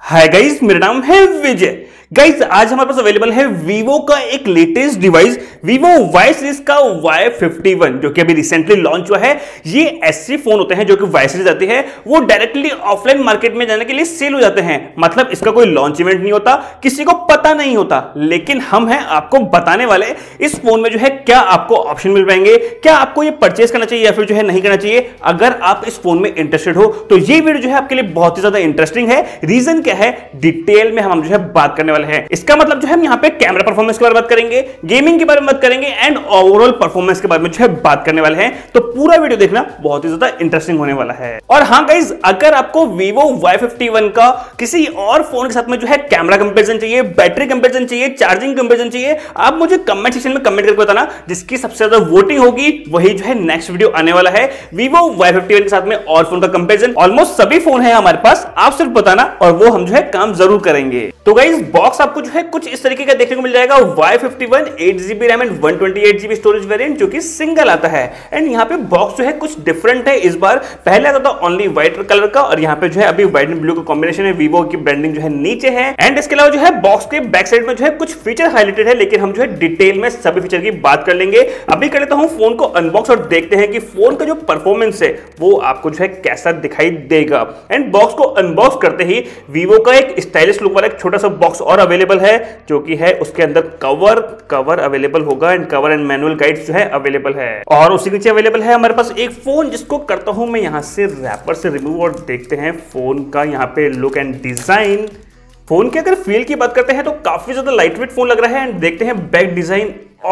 Hi guys, मेरा नाम है विजय। गाइस आज हमारे पास अवेलेबल है वीवो का एक latest device Vivo Y series का Y51 जो कि अभी रिसेंटली लॉन्च हुआ है। ये ऐसे फोन होते हैं जो कि वाई सीरीज आती है वो डायरेक्टली ऑफलाइन मार्केट में जाने के लिए सेल हो जाते हैं। मतलब इसका कोई लॉन्च इवेंट नहीं होता, किसी को पता नहीं होता, लेकिन हम हैं आपको बताने वाले इस फोन में जो है क्या आपको ऑप्शन मिल पाएंगे, क्या आपको ये परचेज करना चाहिए या फिर जो है नहीं करना चाहिए। अगर आप इस फोन में इंटरेस्टेड हो तो ये वीडियो जो है आपके लिए बहुत ही ज्यादा इंटरेस्टिंग है। रीजन क्या है, डिटेल में हम जो है बात करने है। इसका मतलब जो है हम यहाँ पे कैमरा परफॉर्मेंस के बारे में बात करेंगे, गेमिंग के बारे में बात करेंगे एंड ओवरऑल परफॉर्मेंस के बारे में जो है बात करने वाले हैं। तो पूरा वीडियो देखना बहुत ही ज्यादा इंटरेस्टिंग होने वाला है। और हाँ गाइस, अगर आपको Vivo Y51 का किसी और फोन के साथ में जो है कैमरा कंपैरिजन चाहिए, बैटरी कंपैरिजन चाहिए, चार्जिंग कंपैरिजन चाहिए, आप मुझे कमेंट सेक्शन में कमेंट करके बताना। जिसकी सबसे ज्यादा वोटिंग होगी वही जो है नेक्स्ट वीडियो आने वाला है। Vivo Y51 के साथ में और फोन का कंपैरिजन ऑलमोस्ट सभी फोन है हमारे पास, आप सिर्फ बताना और वो हम जो है काम जरूर करेंगे। तो गाइस बॉक्स आपको जो है कुछ इस तरीके का देखने को मिल जाएगा। Y51 8GB RAM and 128GB storage variant जो कि सिंगल आता है। एंड यहाँ पे बॉक्स जो है कुछ डिफरेंट है इस बार। पहले आता था ओनली व्हाइट कलर का और यहाँ पे जो है अभी व्हाइट एंड ब्लू का कॉम्बिनेशन है। वीवो की ब्रांडिंग जो है नीचे है। एंड इसके अलावा जो है बॉक्स के बैक साइड में जो है कुछ फीचर हाईलाइटेड है, लेकिन हम जो है डिटेल में सभी फीचर की बात कर लेंगे। अभी कर लेता हूं फोन को अनबॉक्स और देखते हैं कि फोन का जो परफॉर्मेंस है वो आपको जो है कैसा दिखाई देगा। एंड बॉक्स को अनबॉक्स करते ही वीवो का एक स्टाइलिश लुक वाला एक छोटा सा बॉक्स और अवेलेबल है जो कि है उसके अंदर कवर अवेलेबल होगा and cover and manual guides जो है अवेलेबल है। और उसी के नीचे अवेलेबल है हमारे पास एक फोन जिसको करता हूं मैं यहां से रैपर से रिमूव और देखते हैं फोन का यहां पे लुक एंड डिजाइन। फोन के अगर फील की बात करते हैं तो काफी ज्यादा लाइटवेट फोन लग रहा है। एंड देखते हैं बैक डिजाइन,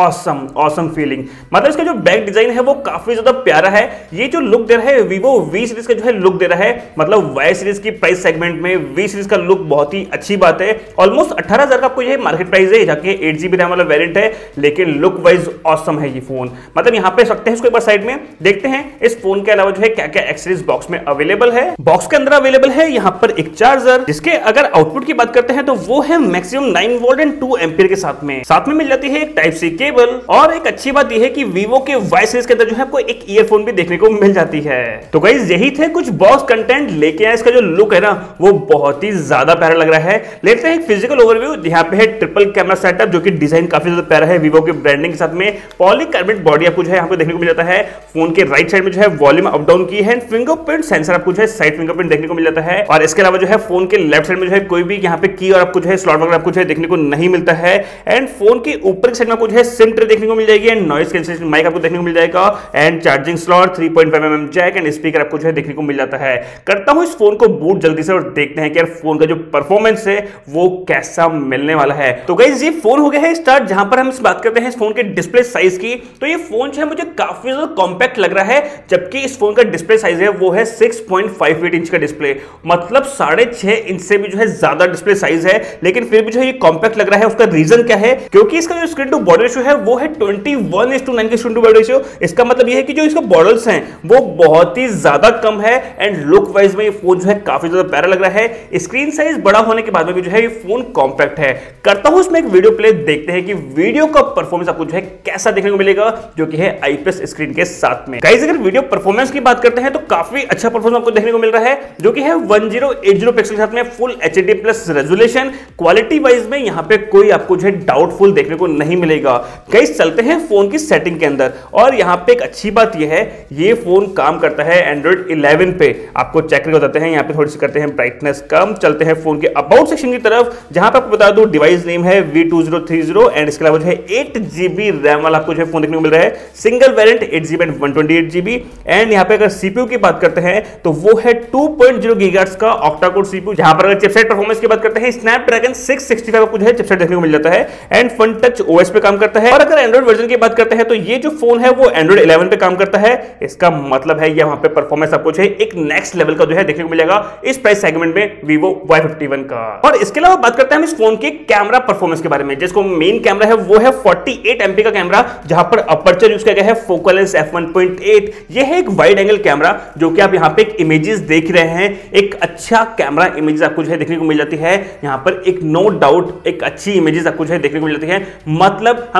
ऑसम फीलिंग। मतलब इसका जो बैक डिजाइन है वो काफी ज्यादा प्यारा है। ये जो लुक दे रहा है Vivo V सीरीज का जो है लुक दे रहा है। मतलब वाई सीरीज की प्राइस सेगमेंट में V सीरीज का लुक बहुत ही अच्छी बात है। ऑलमोस्ट 18,000 का आपको ये मार्केट प्राइस है, जाके 8GB रैम वाला वेरिएंट है, लेकिन लुक वाइज ऑसम है ये फोन। मतलब यहाँ पे सकते हैं इसको एक बार साइड में देखते हैं इस फोन के अलावा जो है क्या क्या एक्सेसरीज बॉक्स में अवेलेबल है। बॉक्स के अंदर अवेलेबल है यहाँ पर एक चार्जर, जिसके अगर आउटपुट की बात करते हैं तो वो है मैक्सिमम 9 वोल्ट एंड 2 एम्पीयर के साथ में मिल जाती है एक टाइप सी केबल। और एक अच्छी बात यह है कि Vivo के वाई सीरीज के अंदर जो है आपको एक ईयरफोन भी देखने को मिल जाती है। तो गाइस यही थे कुछ बॉक्स कंटेंट, लेके इसका जो लुक है ना वो बहुत ही ज्यादा प्यारा लग रहा है। लेते हैं एक फिजिकल ओवरव्यू। यहाँ पे है ट्रिपल कैमरा सेटअप जो कि डिजाइन काफी ज्यादा प्यारा है। Vivo के ब्रांडिंग के साथ में पॉलीकार्बोनेट बॉडी आपको जो है यहाँ पे देखने को मिल जाता है। फोन के राइट साइड में जो है वॉल्यूम अप डाउन की है। फिंगरप्रिंट सेंसर आपको जो है साइड फिंगरप्रिंट देखने को मिल जाता है। और इसके अलावा जो है फोन के लेफ्ट साइड में जो है कोई भी यहाँ पे की और आपको जो है स्लॉट वगैरह आपको जो है देखने को नहीं मिलता है। एंड फोन के ऊपर के साइड में आपको जो है सिम ट्रे देखने को मिल जाएगी एंड नॉइस कैंसलेशन माइक आपको देखने को मिल जाएगा and charging slot 3.5mm jack and speaker आपको जो है देखने को मिल जाता है। करता हूं इस फोन को बूट जल्दी से और देखते हैं कि यार फोन का जो परफॉर्मेंस है वो कैसा मिलने वाला है। तो गाइस ये फोन हो गया है स्टार्ट। जहां पर हम इस बात करते हैं इस फोन के डिस्प्ले साइज की, तो ये फोन जो है मुझे काफी ज्यादा कॉम्पैक्ट लग रहा है, जबकि इस फोन का डिस्प्ले साइज है वो है 6.58 इंच का डिस्प्ले। मतलब 6.5 इंच से भी जो है ज्यादा डिस्प्ले साइज है, लेकिन फिर भी जो है ये कॉम्पैक्ट लग रहा है। उसका रीजन क्या है, क्योंकि इसका जो स्क्रीन टू बॉडी रेशियो है वो है 21:9 की स्क्रीन टू बॉडी रेशियो। इसका मतलब यह है कि जो इसका बॉर्डर्स हैं वो बहुत ही ज्यादा कम है। एंड लुक वाइज में ये फोन जो है काफी ज्यादा प्यारा लग रहा है। स्क्रीन साइज बड़ा होने के बाद में भी जो है ये फोन कॉम्पैक्ट है। करता हूं इसमें एक वीडियो प्ले, देखते हैं कि वीडियो का परफॉर्मेंस आपको जो है कैसा देखने को मिलेगा, जो कि है आईपीएस स्क्रीन के साथ में। गाइस अगर वीडियो परफॉर्मेंस की बात करते हैं तो काफी अच्छा परफॉर्मेंस आपको देखने को मिल रहा है, जो कि है 1080 पिक्सल के साथ में full HD plus resolution. Quality wise में यहां पे कोई आपको जो है डाउटफुल देखने को नहीं मिलेगा। गाइस चलते हैं फोन की सेटिंग के अंदर। और यहां पे एक अच्छी बात यह है, ये फोन काम करता है Android 11 पे। आपको चेक करके बताते हैं, यहां पे थोड़ी सी करते हैं ब्राइटनेस कम। चलते हैं फोन के अबाउट सेक्शन की तरफ, जहां पे आपको बता दूं डिवाइस नेम है V2030 एंड इसके अलावा जो है 8GB रैम वाला आपको जो है फोन देखने को मिल रहा है। Single variant 8GB and 128GB। And यहां पे अगर सीपीयू की बात करते हैं तो वो है 2.0 गीगाहर्ट्ज का ऑक्टा कोर सीपीयू। जहां पर अगर चिपसेट परफॉर्मेंस की बात करते हैं स्नैपड्रैगन 665 आपको जो है चिपसेट देखने को मिल जाता है एंड फन टच ओएस पे काम करता है। और अगर एंड्रॉइड वर्जन की बात करते हैं तो ये जो फोन है वो Android 11 पे काम करता है। इसका मतलब है यहाँ पे परफॉर्मेंस आपको जो है एक नेक्स्ट लेवल का जो है देखने को मिलेगा इस प्राइस सेगमेंट में Vivo Y51 का। और इसके अलावा बात करते हैं हम इस फोन के कैमरा परफॉर्मेंस के बारे में। जिसको मेन कैमरा है वो है 48 MP का कैमरा, जहां पर अपर्चर यूज किया गया है फोकल लेंथ f1.8। ये है एक वाइड एंगल कैमरा, जो कि आप यहाँ पे एक इमेजेस देख रहे हैं। एक अच्छा कैमरा इमेजेस आपको जो है देखने को मिल जाती है। यहाँ पर एक नो डाउट एक अच्छी इमेजेस आपको जो है देखने को मिल जाती है। मतलब हम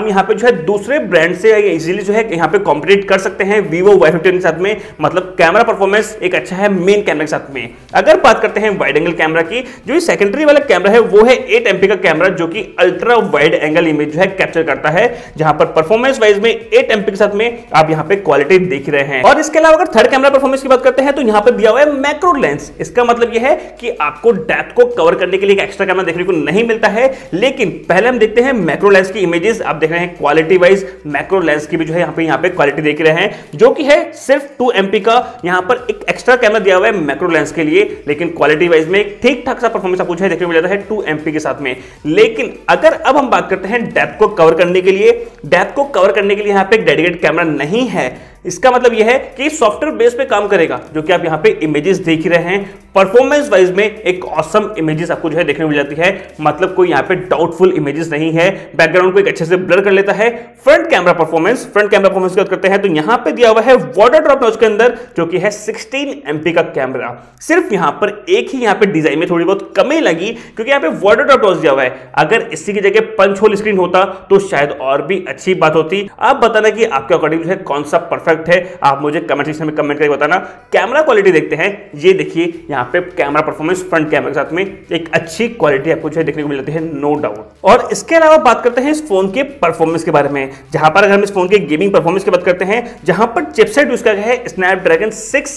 हम यहाँ पे जो है दूसरे ब्रांड से इजीली जो है यहाँ पे कॉम्पिट कर सकते हैं Vivo Y51 के साथ में। मतलब कैमरा परफॉर्मेंस एक अच्छा है मेन कैमरा के साथ में। अगर बात करते हैं वाइड एंगल कैमरा की, जो ये सेकेंडरी वाला कैमरा है वो है 8 MP का कैमरा, जो कि अल्ट्रा वाइड एंगल इमेज जो है कैप्चर करता है, जहां पर परफॉर्मेंस वाइज में 8 MP के साथ में आप यहाँ पे क्वालिटी देख रहे हैं। और इसके अलावा अगर थर्ड कैमरा परफॉर्मेंस की बात करते हैं तो यहाँ पे दिया हुआ है मैक्रो लेंस। इसका मतलब यह है कि आपको डेप्थ को कवर करने के लिए एक एक्स्ट्रा कैमरा देखने को नहीं मिलता है, लेकिन पहले हम देखते हैं मैक्रो लेंस की इमेजेस। आप देख रहे हैं क्वालिटी वाइज मैक्रो लेंस की भी जो है यहाँ पे क्वालिटी देख रहे हैं, जो कि है सिर्फ 2 MP का। यहाँ पर एक एक्स्ट्रा कैमरा दिया हुआ है मैक्रो लेंस के लिए, लेकिन क्वालिटी वाइज में ठीक ठाक सा परफॉर्मेंस आपको देखने को मिल जाता है 2 MP के साथ में। लेकिन अगर अब हम बात करते हैं डेप्थ को कवर करने के लिए, डेप्थ को कवर करने के लिए यहाँ पे एक डेडिकेटेड कैमरा नहीं है। इसका मतलब यह है कि सॉफ्टवेयर बेस पे काम करेगा, जो कि आप यहाँ पे इमेजेस देख रहे हैं। परफॉर्मेंस वाइज में एक ऑसम इमेजेस आपको जो है देखने को मिल जाती है, मतलब कोई यहाँ पे डाउटफुल इमेजेस नहीं है। बैकग्राउंड को एक अच्छे से ब्लर कर लेता है। फ्रंट कैमरा परफॉर्मेंस की बात करते हैं तो यहाँ पे दिया हुआ है वाटर ड्रॉप नॉच के अंदर, जो कि है 16 MP का कैमरा। सिर्फ यहाँ पर एक ही यहाँ पे डिजाइन में थोड़ी बहुत कमी लगी, क्योंकि यहाँ पे वाटर ड्रॉप नॉच दिया हुआ है। अगर इसी की जगह पंच होल स्क्रीन होता तो शायद और भी अच्छी बात होती। आप बताना कि आपके अकॉर्डिंग जो है कौन सा परफेक्ट है, आप मुझे कमेंट सेक्शन में कमेंट करके बताना। कैमरा क्वालिटी देखते हैं, ये देखिए यहाँ पे कैमरा परफॉर्मेंस फ्रंट कैमरा के साथ में एक अच्छी क्वालिटी आपको जो है देखने को मिल जाती है, नो डाउट। और इसके अलावा बात करते हैं इस फोन के परफॉर्मेंस के बारे में, जहां पर अगर हम इस फोन के गेमिंग परफॉर्मेंस की बात करते हैं, जहां पर चिपसेट यूज किया गया है स्नैपड्रैगन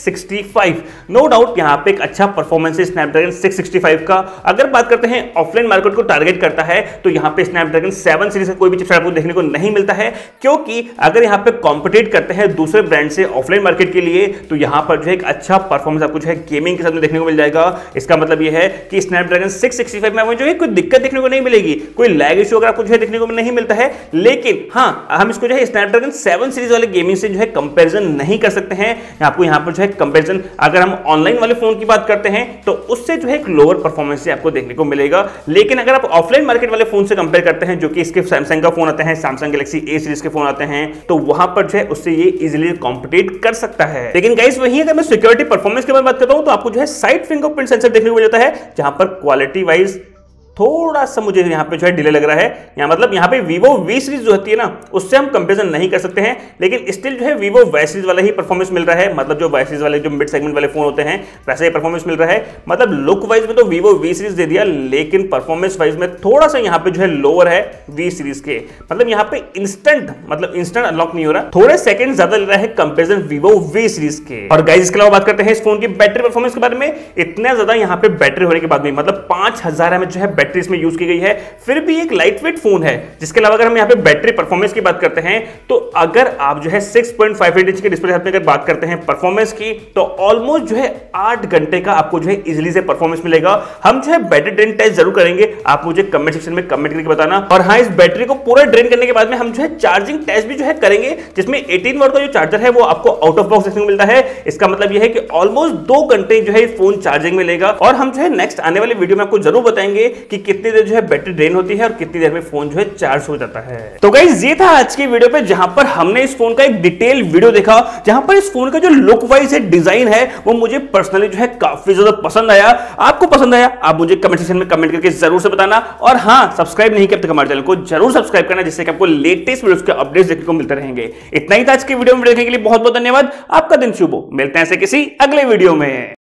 665। नो डाउट यहाँ पे एक अच्छा परफॉर्मेंस है स्नैपड्रैगन 665 का। अगर बात करते हैं ऑफलाइन मार्केट को टारगेट करता है तो यहाँ पे स्नैपड्रैगन 7 सीरीज का कोई भी चिपसेट आपको देखने को नहीं मिलता है, क्योंकि अगर यहाँ पे कॉम्पिटिट करते हैं दूसरे ब्रांड से ऑफलाइन मार्केट के लिए तो यहां पर जो है एक अच्छा परफॉर्मेंस आपको जो है गेमिंग के साथ में देखने को मिल जाएगा। इसका मतलब यह है कि स्नैपड्रैगन 665 में जो है कोई दिक्कत देखने को नहीं मिलेगी, कोई लैग इशू अगर आपको जो है देखने को नहीं मिलता है। लेकिन हां, हम इसको जो है स्नैपड्रैगन 7 सीरीज वाले गेमिंग से जो है कंपैरिजन नहीं कर सकते हैं। आपको यहां पर जो है कंपैरिजन अगर हम ऑनलाइन वाले फोन की बात करते हैं तो उससे जो है एक लोअर परफॉर्मेंस से आपको देखने को मिलेगा। लेकिन अगर आप ऑफलाइन मार्केट वाले फोन से कंपेयर करते हैं, जो कि इसके सैमसंग का फोन आते हैं, सैमसंग गैलेक्सी A सीरीज के फोन आते हैं, तो वहां पर जो है उससे ये इजीली कॉम्पिटिट कर सकता है। लेकिन गाइस वहीं अगर मैं सिक्योरिटी परफॉर्मेंस के बारे में बात करता हूं तो आपको जो है साइड फिंगरप्रिंट सेंसर देखने को मिल जाता है, जहां पर क्वालिटी वाइज थोड़ा सा मुझे यहाँ पे जो है डिले लग रहा है। यहाँ मतलब यहाँ पे Vivo V सीरीज जो होती है ना, उससे हम कंपैरिजन नहीं कर सकते हैं, लेकिन स्टिल जो है Vivo Y सीरीज वाला ही परफॉर्मेंस मिल रहा है। मतलब जो Y सीरीज वाले जो मिड सेगमेंट वाले फोन होते हैं वैसा ही परफॉर्मेंस मिल रहा है। मतलब लुक वाइज में तो Vivo V सीरीज दे दिया, लेकिन परफॉर्मेंस वाइज में थोड़ा सा यहाँ पे जो है लोअर है V सीरीज के। मतलब यहाँ पे इंस्टेंट अनलॉक नहीं हो रहा, थोड़े सेकंड ज्यादा ले रहा है कंपैरिजन Vivo V सीरीज के। और गाइस इसके अलावा बात करते हैं इस फोन की बैटरी परफॉर्मेंस के बारे में। इतना ज्यादा यहाँ पे बैटरी होने के बाद में, मतलब 5000 mAh जो है बैटरी इसमें यूज की गई है, फिर भी एक लाइट वेट फोन है। जिसके अलावा अगर हम यहाँ पे बैटरी परफॉर्मेंस की बात करते हैं तो अगर आप जो है 6.58 इंच के डिस्प्ले के साथ में अगर बात करते हैं परफॉर्मेंस की, तो ऑलमोस्ट जो है 8 घंटे का आपको जो है इजीली से परफॉर्मेंस मिलेगा। हम जो है बैटरी ड्रेन टेस्ट जरूर करेंगे, आप मुझे कमेंट सेक्शन में कमेंट करके बताना। और हाँ, इस बैटरी को पूरा ड्रेन करने के बाद में हम जो है चार्जिंग टेस्ट भी जो है करेंगे, जिसमें 18 वाट का जो चार्जर है वो आपको आउट ऑफ बॉक्स देखने को मिलता है। इसका मतलब यह है कि ऑलमोस्ट 2 घंटे जो है फोन चार्जिंग में लेगा। और हम जो है नेक्स्ट आने वाले वीडियो में आपको जरूर बताएंगे कि कितनी देर जो है बैटरी ड्रेन होती है और कितनी देर में फोन जो है चार्ज हो जाता है। तो गाइस ये था आज की वीडियो पे, जहां पर हमने इस फोन का एक डिटेल वीडियो देखा, जहां पर इस फोन का जो लुक वाइज है, डिजाइन है, वो मुझे पर्सनली जो है काफी ज्यादा पसंद आया। आपको पसंद आया आप मुझे कमेंट सेक्शन में कमेंट करके जरूर से बताना। और हां, सब्सक्राइब नहीं किया तो हमारे चैनल को जरूर सब्सक्राइब करना, जिससे कि आपको लेटेस्ट वीडियोस के अपडेट्स देखने को मिलते रहेंगे। इतना ही था आज की वीडियो में, देखने के लिए बहुत बहुत धन्यवाद। आपका दिन शुभ हो। मिलते हैं ऐसे किसी अगले वीडियो में।